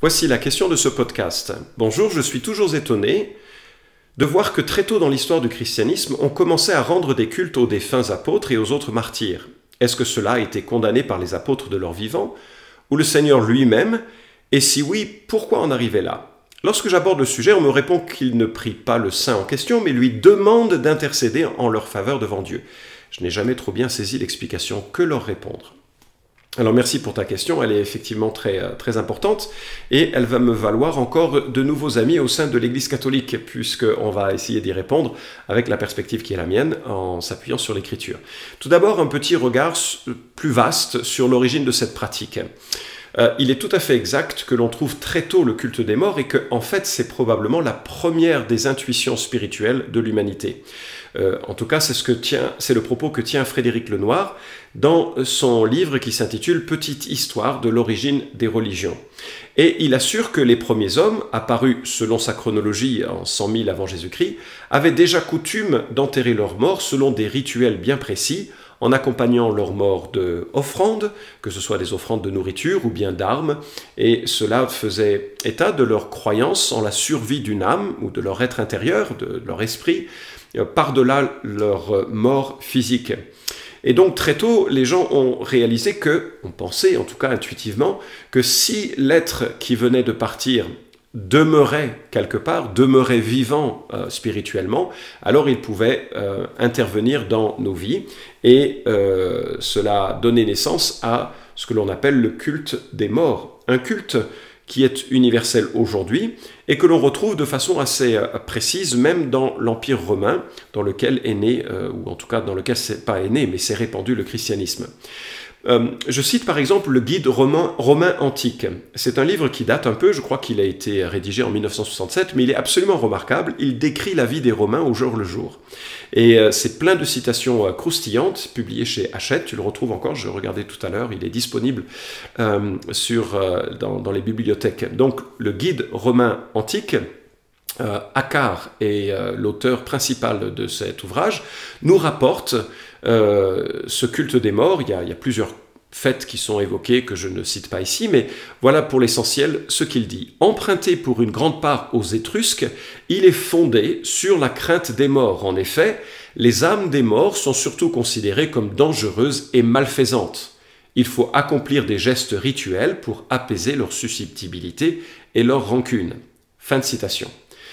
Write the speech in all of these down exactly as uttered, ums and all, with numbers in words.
Voici la question de ce podcast. Bonjour, je suis toujours étonné de voir que très tôt dans l'histoire du christianisme, on commençait à rendre des cultes aux défunts apôtres et aux autres martyrs. Est-ce que cela a été condamné par les apôtres de leur vivant, ou le Seigneur lui-même? Et si oui, pourquoi en arriver là? Lorsque j'aborde le sujet, on me répond qu'il ne prie pas le saint en question, mais lui demande d'intercéder en leur faveur devant Dieu. Je n'ai jamais trop bien saisi l'explication. Que leur répondre? Alors merci pour ta question, elle est effectivement très, très importante et elle va me valoir encore de nouveaux amis au sein de l'Église catholique puisqu'on va essayer d'y répondre avec la perspective qui est la mienne en s'appuyant sur l'Écriture. Tout d'abord, un petit regard plus vaste sur l'origine de cette pratique. Euh, il est tout à fait exact que l'on trouve très tôt le culte des morts et que, en fait, c'est probablement la première des intuitions spirituelles de l'humanité. Euh, en tout cas, c'est ce que tient, c'est le propos que tient Frédéric Lenoir dans son livre qui s'intitule « Petite histoire de l'origine des religions ». Et il assure que les premiers hommes, apparus selon sa chronologie en cent mille avant Jésus-Christ, avaient déjà coutume d'enterrer leurs morts selon des rituels bien précis, en accompagnant leur mort d'offrandes, que ce soit des offrandes de nourriture ou bien d'armes, et cela faisait état de leur croyance en la survie d'une âme ou de leur être intérieur, de leur esprit, par-delà leur mort physique. Et donc très tôt, les gens ont réalisé que, on pensait en tout cas intuitivement, que si l'être qui venait de partir demeurait quelque part, demeurait vivant euh, spirituellement, alors il pouvait euh, intervenir dans nos vies et euh, cela donnait naissance à ce que l'on appelle le culte des morts. Un culte qui est universel aujourd'hui et que l'on retrouve de façon assez euh, précise même dans l'Empire romain, dans lequel est né, euh, ou en tout cas dans lequel c'est pas est né, mais s'est répandu le christianisme. Euh, je cite par exemple le guide romain, romain antique. C'est un livre qui date un peu, je crois qu'il a été rédigé en mille neuf cent soixante-sept, mais il est absolument remarquable. Il décrit la vie des Romains au jour le jour. Et euh, c'est plein de citations euh, croustillantes, publiées chez Hachette. Tu le retrouves encore, je regardais tout à l'heure, il est disponible euh, sur, euh, dans, dans les bibliothèques. Donc le guide romain antique, Euh, Accard est euh, l'auteur principal de cet ouvrage, nous rapporte euh, ce culte des morts. Il y a, il y a plusieurs faits qui sont évoqués que je ne cite pas ici, mais voilà pour l'essentiel ce qu'il dit. Emprunté pour une grande part aux Étrusques, il est fondé sur la crainte des morts. En effet, les âmes des morts sont surtout considérées comme dangereuses et malfaisantes. Il faut accomplir des gestes rituels pour apaiser leur susceptibilité et leur rancune. Fin de citation.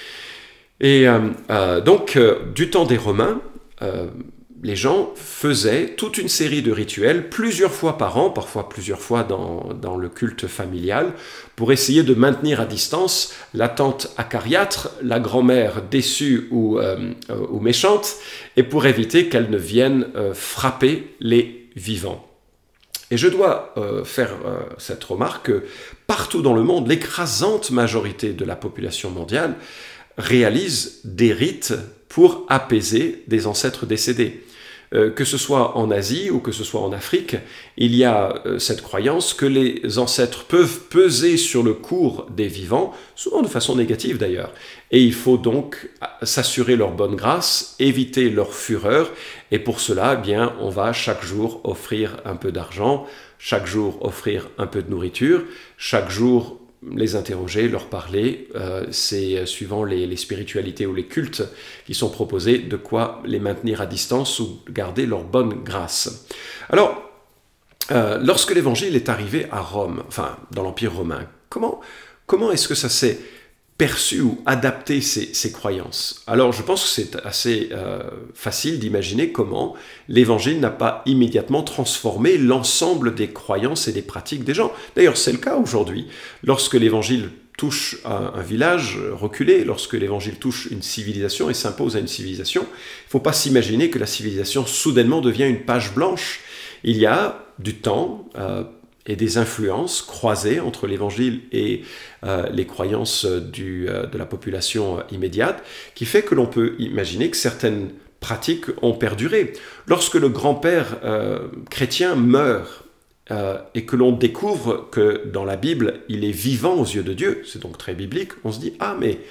Et euh, euh, donc, euh, du temps des Romains, euh, les gens faisaient toute une série de rituels, plusieurs fois par an, parfois plusieurs fois dans, dans le culte familial, pour essayer de maintenir à distance la tante acariâtre, la grand-mère déçue ou, euh, euh, ou méchante, et pour éviter qu'elle ne vienne euh, frapper les vivants. Et je dois euh, faire euh, cette remarque que partout dans le monde, l'écrasante majorité de la population mondiale réalise des rites pour apaiser des ancêtres décédés. Euh, que ce soit en Asie ou que ce soit en Afrique, il y a euh, cette croyance que les ancêtres peuvent peser sur le cours des vivants, souvent de façon négative d'ailleurs, et il faut donc s'assurer leur bonne grâce, éviter leur fureur, et pour cela, eh bien, on va chaque jour offrir un peu d'argent, chaque jour offrir un peu de nourriture, chaque jour les interroger, leur parler, euh, c'est suivant les, les spiritualités ou les cultes qui sont proposés, de quoi les maintenir à distance ou garder leur bonne grâce. Alors, euh, lorsque l'évangile est arrivé à Rome, enfin dans l'Empire romain, comment, comment est-ce que ça s'est perçu ou adapté ces, ces croyances? Alors je pense que c'est assez euh, facile d'imaginer comment l'évangile n'a pas immédiatement transformé l'ensemble des croyances et des pratiques des gens. D'ailleurs c'est le cas aujourd'hui. Lorsque l'évangile touche un, un village reculé, lorsque l'évangile touche une civilisation et s'impose à une civilisation, il ne faut pas s'imaginer que la civilisation soudainement devient une page blanche. Il y a du temps, euh, et des influences croisées entre l'évangile et euh, les croyances du, euh, de la population immédiate, qui fait que l'on peut imaginer que certaines pratiques ont perduré. Lorsque le grand-père euh, chrétien meurt euh, et que l'on découvre que dans la Bible, il est vivant aux yeux de Dieu, c'est donc très biblique, on se dit « Ah, mais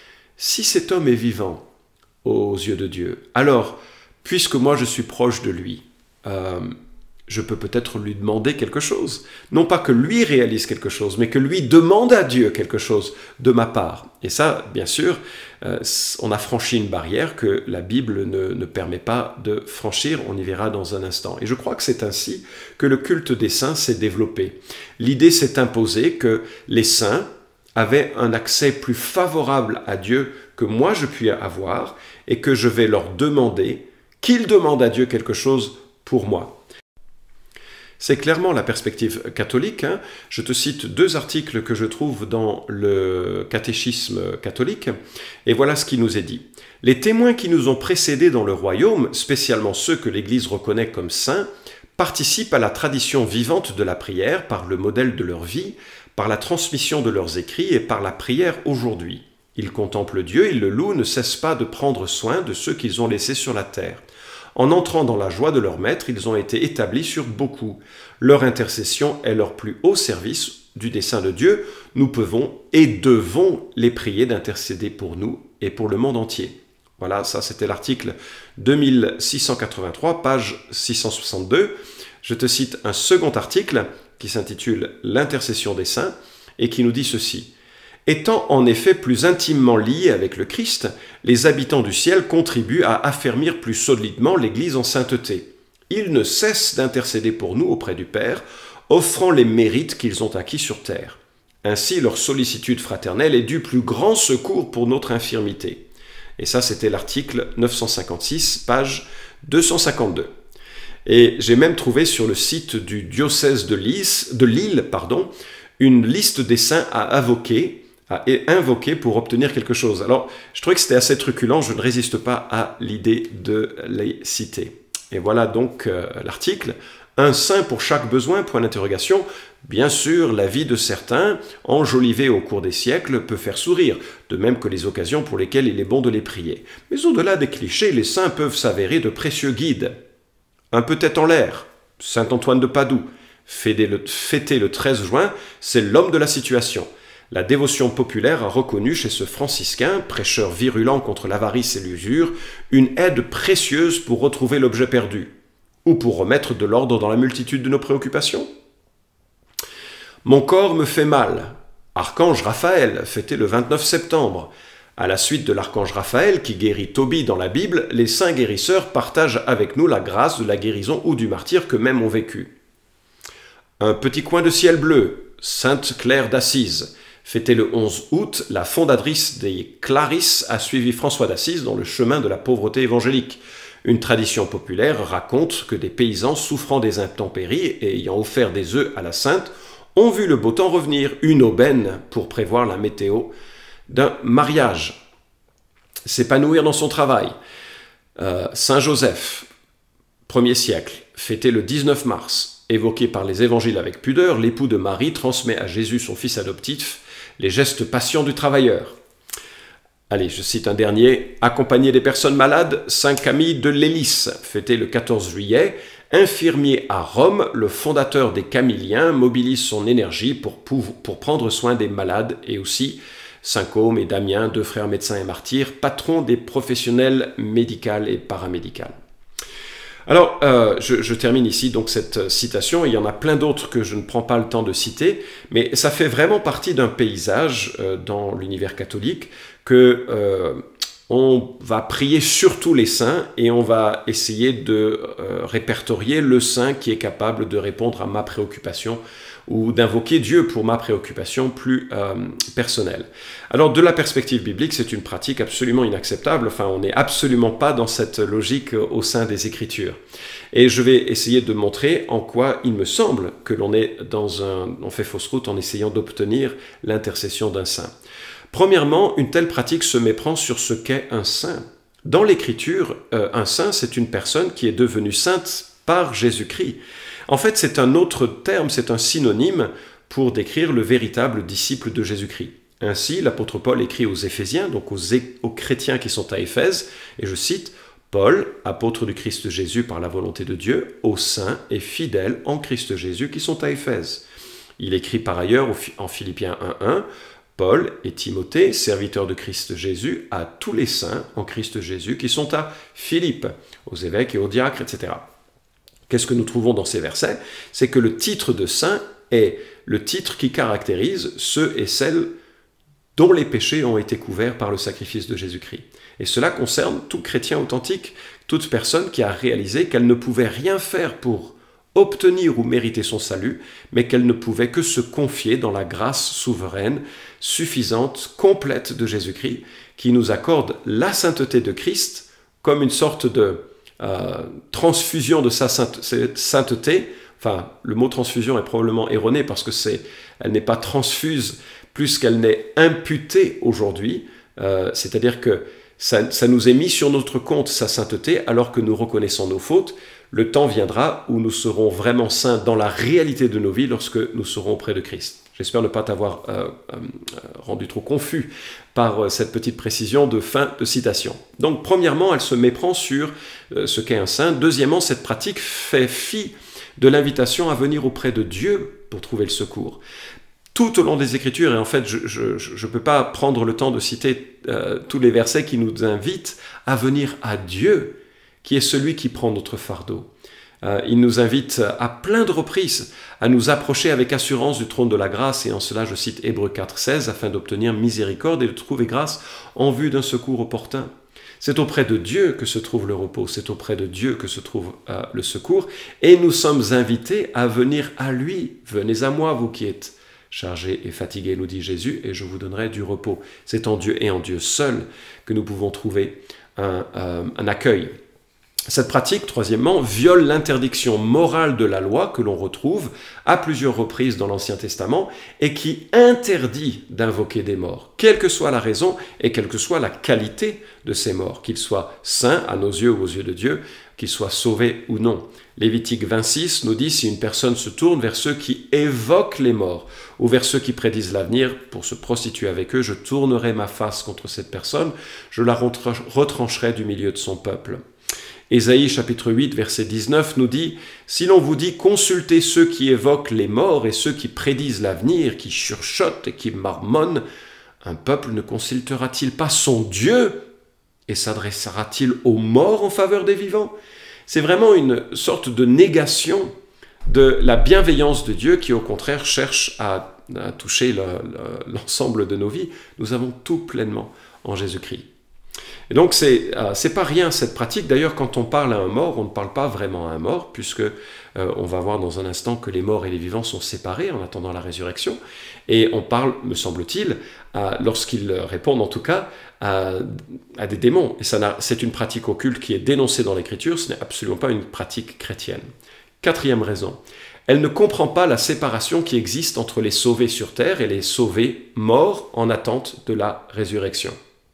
si cet homme est vivant aux yeux de Dieu, alors, puisque moi je suis proche de lui, euh, je peux peut-être lui demander quelque chose. Non pas que lui réalise quelque chose, mais que lui demande à Dieu quelque chose de ma part. Et ça, bien sûr, euh, on a franchi une barrière que la Bible ne, ne permet pas de franchir, on y verra dans un instant. Et je crois que c'est ainsi que le culte des saints s'est développé. L'idée s'est imposée que les saints avaient un accès plus favorable à Dieu que moi je puis avoir, et que je vais leur demander qu'ils demandent à Dieu quelque chose pour moi. C'est clairement la perspective catholique. Hein. Je te cite deux articles que je trouve dans le catéchisme catholique, et voilà ce qui nous est dit. Les témoins qui nous ont précédés dans le royaume, spécialement ceux que l'Église reconnaît comme saints, participent à la tradition vivante de la prière par le modèle de leur vie, par la transmission de leurs écrits et par la prière aujourd'hui. Ils contemplent Dieu, ils le louent, ne cessent pas de prendre soin de ceux qu'ils ont laissés sur la terre. En entrant dans la joie de leur maître, ils ont été établis sur beaucoup. Leur intercession est leur plus haut service du dessein de Dieu. Nous pouvons et devons les prier d'intercéder pour nous et pour le monde entier. Voilà, ça c'était l'article deux mille six cent quatre-vingt-trois, page six cent soixante-deux. Je te cite un second article qui s'intitule « L'intercession des saints » et qui nous dit ceci. Étant en effet plus intimement liés avec le Christ, les habitants du ciel contribuent à affermir plus solidement l'Église en sainteté. Ils ne cessent d'intercéder pour nous auprès du Père, offrant les mérites qu'ils ont acquis sur terre. Ainsi, leur sollicitude fraternelle est du plus grand secours pour notre infirmité. Et ça, c'était l'article neuf cent cinquante-six, page deux cent cinquante-deux. Et j'ai même trouvé sur le site du diocèse de Lille, de Lille pardon, une liste des saints à invoquer, à invoquer pour obtenir quelque chose. Alors, je trouvais que c'était assez truculent, je ne résiste pas à l'idée de les citer. Et voilà donc euh, l'article. Un saint pour chaque besoin, point d'interrogation. Bien sûr, la vie de certains, enjolivée au cours des siècles, peut faire sourire, de même que les occasions pour lesquelles il est bon de les prier. Mais au-delà des clichés, les saints peuvent s'avérer de précieux guides. Un peu tête en l'air, saint Antoine de Padoue, fêté le, fêté le treize juin, c'est l'homme de la situation. La dévotion populaire a reconnu chez ce franciscain, prêcheur virulent contre l'avarice et l'usure, une aide précieuse pour retrouver l'objet perdu, ou pour remettre de l'ordre dans la multitude de nos préoccupations. Mon corps me fait mal. Archange Raphaël, fêté le vingt-neuf septembre. À la suite de l'archange Raphaël qui guérit Tobie dans la Bible, les saints guérisseurs partagent avec nous la grâce de la guérison ou du martyre qu'eux-mêmes ont vécu. Un petit coin de ciel bleu, Sainte Claire d'Assise. Fêtée le onze août, la fondatrice des Clarisses a suivi François d'Assise dans le chemin de la pauvreté évangélique. Une tradition populaire raconte que des paysans souffrant des intempéries et ayant offert des œufs à la sainte ont vu le beau temps revenir, une aubaine pour prévoir la météo d'un mariage. S'épanouir dans son travail. Euh, Saint Joseph, premier siècle, fêté le dix-neuf mars. Évoqué par les évangiles avec pudeur, l'époux de Marie transmet à Jésus, son fils adoptif, les gestes patients du travailleur. Allez, je cite un dernier. Accompagner des personnes malades, Saint Camille de Lélis, fêté le quatorze juillet. Infirmier à Rome, le fondateur des Camilliens mobilise son énergie pour, pour, pour prendre soin des malades, et aussi Saint Côme et Damien, deux frères médecins et martyrs, patrons des professionnels médicaux et paramédicaux. Alors, euh, je, je termine ici donc cette citation. Il y en a plein d'autres que je ne prends pas le temps de citer, mais ça fait vraiment partie d'un paysage euh, dans l'univers catholique que euh, on va prier surtout les saints et on va essayer de euh, répertorier le saint qui est capable de répondre à ma préoccupation ou d'invoquer Dieu pour ma préoccupation plus euh, personnelle. Alors, de la perspective biblique, c'est une pratique absolument inacceptable. Enfin, on n'est absolument pas dans cette logique au sein des Écritures. Et je vais essayer de montrer en quoi il me semble que l'on est dans un, on fait fausse route en essayant d'obtenir l'intercession d'un saint. Premièrement, une telle pratique se méprend sur ce qu'est un saint. Dans l'Écriture, euh, un saint, c'est une personne qui est devenue sainte par Jésus-Christ. En fait, c'est un autre terme, c'est un synonyme pour décrire le véritable disciple de Jésus-Christ. Ainsi, l'apôtre Paul écrit aux Éphésiens, donc aux, aux chrétiens qui sont à Éphèse, et je cite « Paul, apôtre du Christ Jésus par la volonté de Dieu, aux saints et fidèles en Christ Jésus qui sont à Éphèse. » Il écrit par ailleurs en Philippiens un un « Paul et Timothée, serviteurs de Christ Jésus, à tous les saints en Christ Jésus qui sont à Philippe, aux évêques et aux diacres, et cetera » Qu'est-ce que nous trouvons dans ces versets? C'est que le titre de saint est le titre qui caractérise ceux et celles dont les péchés ont été couverts par le sacrifice de Jésus-Christ. Et cela concerne tout chrétien authentique, toute personne qui a réalisé qu'elle ne pouvait rien faire pour obtenir ou mériter son salut, mais qu'elle ne pouvait que se confier dans la grâce souveraine, suffisante, complète de Jésus-Christ, qui nous accorde la sainteté de Christ comme une sorte de euh, transfusion de sa sainteté. Enfin, le mot transfusion est probablement erroné parce que c'est, elle n'est pas transfuse plus qu'elle n'est imputée aujourd'hui, euh, c'est-à-dire que ça, ça nous est mis sur notre compte sa sainteté alors que nous reconnaissons nos fautes. Le temps viendra où nous serons vraiment saints dans la réalité de nos vies lorsque nous serons auprès de Christ. J'espère ne pas t'avoir euh, euh, rendu trop confus par euh, cette petite précision de fin de citation. Donc, premièrement, elle se méprend sur euh, ce qu'est un saint. Deuxièmement, cette pratique fait fi de l'invitation à venir auprès de Dieu pour trouver le secours. Tout au long des Écritures, et en fait, je ne peux pas prendre le temps de citer euh, tous les versets qui nous invitent à venir à Dieu, qui est celui qui prend notre fardeau. Euh, il nous invite à plein de reprises à nous approcher avec assurance du trône de la grâce, et en cela je cite Hébreux quatre, seize, afin d'obtenir miséricorde et de trouver grâce en vue d'un secours opportun. C'est auprès de Dieu que se trouve le repos, c'est auprès de Dieu que se trouve euh, le secours, et nous sommes invités à venir à lui. Venez à moi, vous qui êtes chargés et fatigués, nous dit Jésus, et je vous donnerai du repos. C'est en Dieu et en Dieu seul que nous pouvons trouver un, euh, un accueil. Cette pratique, troisièmement, viole l'interdiction morale de la loi que l'on retrouve à plusieurs reprises dans l'Ancien Testament et qui interdit d'invoquer des morts, quelle que soit la raison et quelle que soit la qualité de ces morts, qu'ils soient saints à nos yeux ou aux yeux de Dieu, qu'ils soient sauvés ou non. Lévitique vingt-six nous dit si une personne se tourne vers ceux qui évoquent les morts ou vers ceux qui prédisent l'avenir pour se prostituer avec eux, je tournerai ma face contre cette personne, je la retrancherai du milieu de son peuple. Ésaïe chapitre huit, verset dix-neuf nous dit « Si l'on vous dit consultez ceux qui évoquent les morts et ceux qui prédisent l'avenir, qui chuchotent et qui marmonnent, un peuple ne consultera-t-il pas son Dieu et s'adressera-t-il aux morts en faveur des vivants ?» C'est vraiment une sorte de négation de la bienveillance de Dieu qui au contraire cherche à, à toucher le, le, l'ensemble de nos vies. Nous avons tout pleinement en Jésus-Christ. Et donc, c'est euh, c'est pas rien cette pratique. D'ailleurs, quand on parle à un mort, on ne parle pas vraiment à un mort, puisque euh, on va voir dans un instant que les morts et les vivants sont séparés en attendant la résurrection. Et on parle, me semble-t-il, lorsqu'ils répondent en tout cas, à, à des démons. Et c'est une pratique occulte qui est dénoncée dans l'Écriture, ce n'est absolument pas une pratique chrétienne. Quatrième raison, elle ne comprend pas la séparation qui existe entre les sauvés sur terre et les sauvés morts en attente de la résurrection.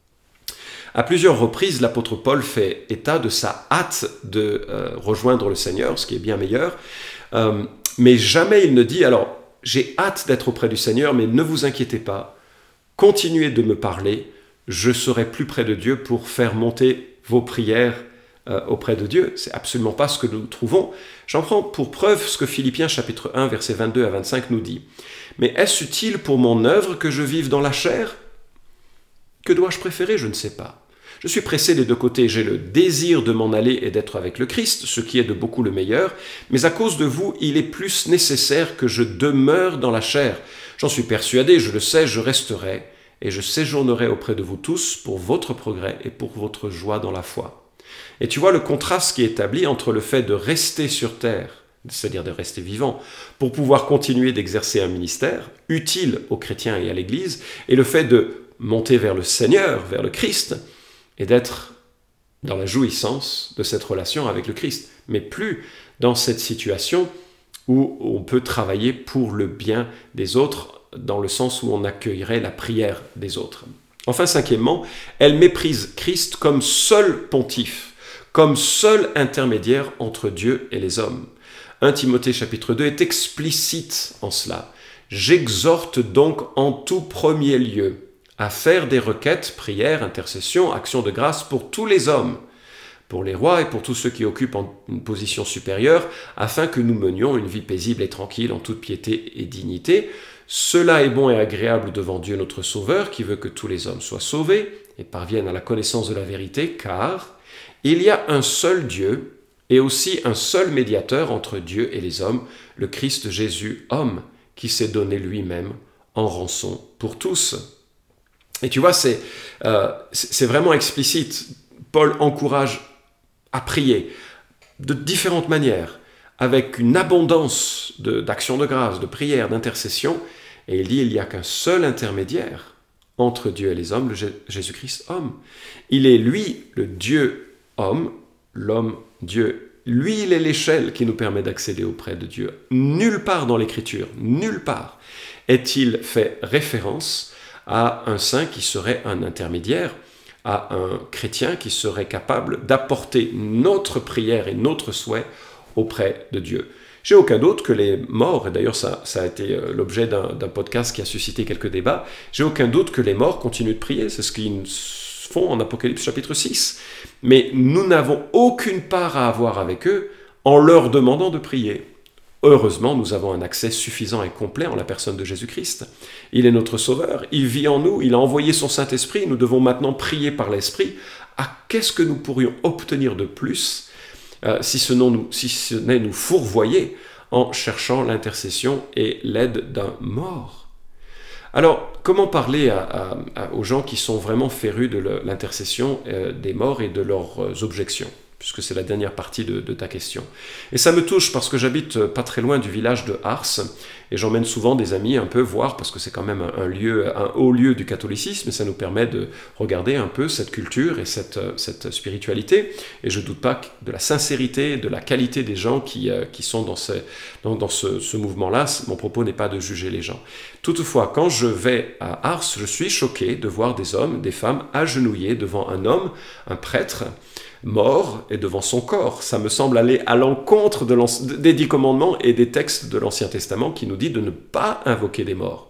À plusieurs reprises, l'apôtre Paul fait état de sa hâte de euh, rejoindre le Seigneur, ce qui est bien meilleur, euh, mais jamais il ne dit « Alors, j'ai hâte d'être auprès du Seigneur, mais ne vous inquiétez pas, continuez de me parler, je serai plus près de Dieu pour faire monter vos prières euh, auprès de Dieu. » C'est absolument pas ce que nous trouvons. J'en prends pour preuve ce que Philippiens chapitre un, versets vingt-deux à vingt-cinq nous dit. « Mais est-ce utile pour mon œuvre que je vive dans la chair ? Que dois-je préférer ? Je ne sais pas. Je suis pressé des deux côtés, j'ai le désir de m'en aller et d'être avec le Christ, ce qui est de beaucoup le meilleur, mais à cause de vous, il est plus nécessaire que je demeure dans la chair. J'en suis persuadé, je le sais, je resterai, et je séjournerai auprès de vous tous pour votre progrès et pour votre joie dans la foi. » Et tu vois le contraste qui est établi entre le fait de rester sur terre, c'est-à-dire de rester vivant, pour pouvoir continuer d'exercer un ministère utile aux chrétiens et à l'Église, et le fait de monter vers le Seigneur, vers le Christ, et d'être dans la jouissance de cette relation avec le Christ, mais plus dans cette situation où on peut travailler pour le bien des autres, dans le sens où on accueillerait la prière des autres. Enfin, cinquièmement, elle méprise Christ comme seul pontife, comme seul intermédiaire entre Dieu et les hommes. premier Timothée chapitre deux est explicite en cela. « J'exhorte donc en tout premier lieu à faire des requêtes, prières, intercessions, actions de grâce pour tous les hommes, pour les rois et pour tous ceux qui occupent une position supérieure, afin que nous menions une vie paisible et tranquille en toute piété et dignité. Cela est bon et agréable devant Dieu notre Sauveur, qui veut que tous les hommes soient sauvés et parviennent à la connaissance de la vérité, car il y a un seul Dieu et aussi un seul médiateur entre Dieu et les hommes, le Christ Jésus, homme, qui s'est donné lui-même en rançon pour tous. Et tu vois, c'est euh, c'est vraiment explicite. Paul encourage à prier de différentes manières, avec une abondance d'actions de, de grâce, de prières, d'intercession, et il dit il n'y a qu'un seul intermédiaire entre Dieu et les hommes, le Jésus-Christ homme. Il est lui le Dieu homme, l'homme Dieu. Lui, il est l'échelle qui nous permet d'accéder auprès de Dieu. Nulle part dans l'Écriture, nulle part est-il fait référence à un saint qui serait un intermédiaire, à un chrétien qui serait capable d'apporter notre prière et notre souhait auprès de Dieu. J'ai aucun doute que les morts, et d'ailleurs ça, ça a été l'objet d'un podcast qui a suscité quelques débats, j'ai aucun doute que les morts continuent de prier, c'est ce qu'ils font en Apocalypse chapitre six. Mais nous n'avons aucune part à avoir avec eux en leur demandant de prier. Heureusement, nous avons un accès suffisant et complet en la personne de Jésus-Christ. Il est notre Sauveur, il vit en nous, il a envoyé son Saint-Esprit, nous devons maintenant prier par l'Esprit. Ah, qu'est-ce que nous pourrions obtenir de plus euh, si ce n'est nous, si ce n'est nous fourvoyer en cherchant l'intercession et l'aide d'un mort? Alors, comment parler à, à, à, aux gens qui sont vraiment férus de l'intercession euh, des morts et de leurs euh, objections, puisque c'est la dernière partie de, de ta question. Et ça me touche parce que j'habite pas très loin du village de Ars, et j'emmène souvent des amis un peu voir, parce que c'est quand même un, lieu, un haut lieu du catholicisme, et ça nous permet de regarder un peu cette culture et cette, cette spiritualité, et je ne doute pas de la sincérité, de la qualité des gens qui, qui sont dans ce, dans, dans ce, ce mouvement-là. Mon propos n'est pas de juger les gens. Toutefois, quand je vais à Ars, je suis choqué de voir des hommes, des femmes agenouillés devant un homme, un prêtre, mort et devant son corps. Ça me semble aller à l'encontre de des dix commandements et des textes de l'Ancien Testament qui nous dit de ne pas invoquer des morts.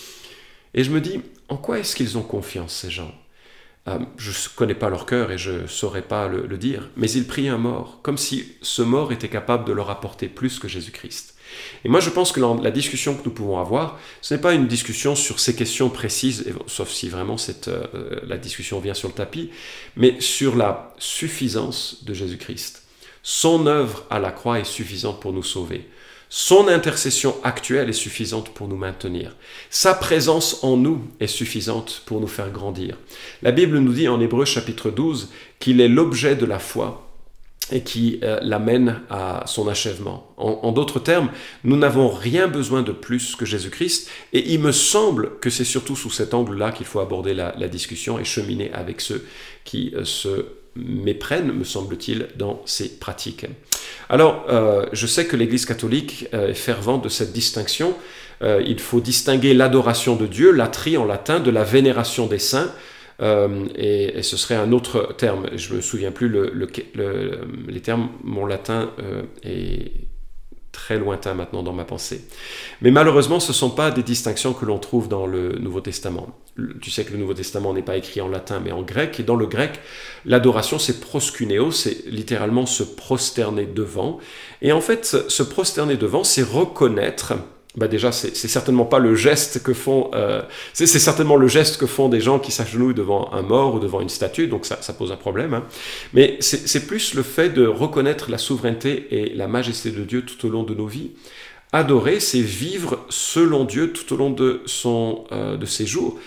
Et je me dis, en quoi est-ce qu'ils ont confiance, ces gens? euh, Je ne connais pas leur cœur et je ne saurais pas le, le dire, mais ils prient un mort, comme si ce mort était capable de leur apporter plus que Jésus-Christ. Et moi, je pense que la discussion que nous pouvons avoir, ce n'est pas une discussion sur ces questions précises, sauf si vraiment cette, euh, la discussion vient sur le tapis, mais sur la suffisance de Jésus-Christ. Son œuvre à la croix est suffisante pour nous sauver. Son intercession actuelle est suffisante pour nous maintenir. Sa présence en nous est suffisante pour nous faire grandir. La Bible nous dit en Hébreux chapitre douze qu'il est l'objet de la foi et qui euh, l'amène à son achèvement. En, en d'autres termes, nous n'avons rien besoin de plus que Jésus-Christ, et il me semble que c'est surtout sous cet angle-là qu'il faut aborder la, la discussion et cheminer avec ceux qui euh, se méprennent, me semble-t-il, dans ces pratiques. Alors, euh, je sais que l'Église catholique euh, est fervente de cette distinction. Euh, il faut distinguer l'adoration de Dieu, latrie en latin, de la vénération des saints. Euh, et, et ce serait un autre terme, je ne me souviens plus le, le, le, les termes, mon latin euh, est très lointain maintenant dans ma pensée. Mais malheureusement, ce ne sont pas des distinctions que l'on trouve dans le Nouveau Testament. Tu sais que le Nouveau Testament n'est pas écrit en latin, mais en grec, et dans le grec, l'adoration, c'est proskuneo, c'est littéralement se prosterner devant. Et en fait, se prosterner devant, c'est reconnaître... Bah déjà, c'est certainement pas le geste que font, euh, c'est certainement le geste que font des gens qui s'agenouillent devant un mort ou devant une statue, donc ça, ça pose un problème. Hein. Mais c'est plus le fait de reconnaître la souveraineté et la majesté de Dieu tout au long de nos vies. Adorer, c'est vivre selon Dieu tout au long de, son, euh, de ses jours.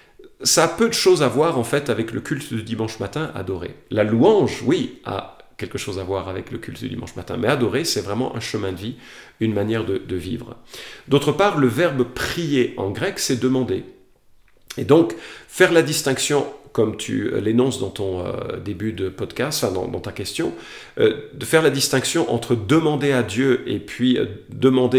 Ça a peu de choses à voir en fait avec le culte du dimanche matin, adorer. La louange, oui, a quelque chose à voir avec le culte du dimanche matin. Mais adorer, c'est vraiment un chemin de vie, une manière de, de vivre. D'autre part, le verbe prier en grec, c'est demander. Et donc, faire la distinction, comme tu l'énonces dans ton euh, début de podcast, enfin dans, dans ta question, euh, de faire la distinction entre demander à Dieu et puis euh, demander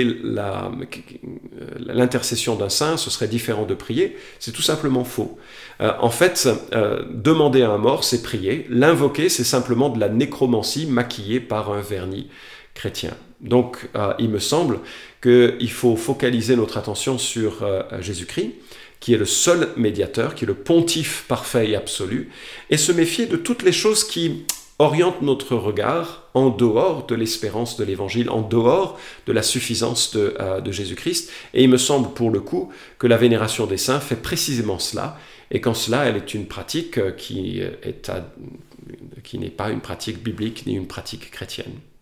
l'intercession d'un saint, ce serait différent de prier, c'est tout simplement faux. Euh, en fait, euh, demander à un mort, c'est prier. L'invoquer, c'est simplement de la nécromancie maquillée par un vernis chrétien. Donc, euh, il me semble qu'il faut focaliser notre attention sur euh, Jésus-Christ, qui est le seul médiateur, qui est le pontife parfait et absolu, et se méfier de toutes les choses qui orientent notre regard en dehors de l'espérance de l'Évangile, en dehors de la suffisance de, euh, de Jésus-Christ. Et il me semble pour le coup que la vénération des saints fait précisément cela, et qu'en cela, elle est une pratique qui est à, qui n'est pas une pratique biblique ni une pratique chrétienne.